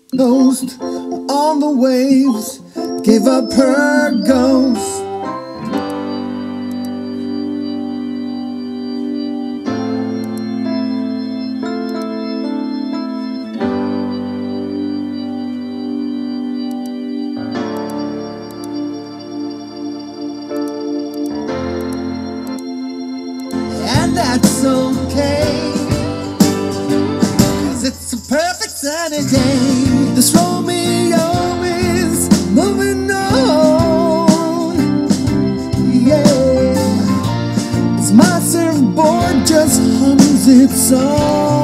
Ghost on the waves gave up her ghost. And that's okay, 'cause it's a perfect sunny day. This Romeo is moving on. Yeah, as my surfboard just hums its song.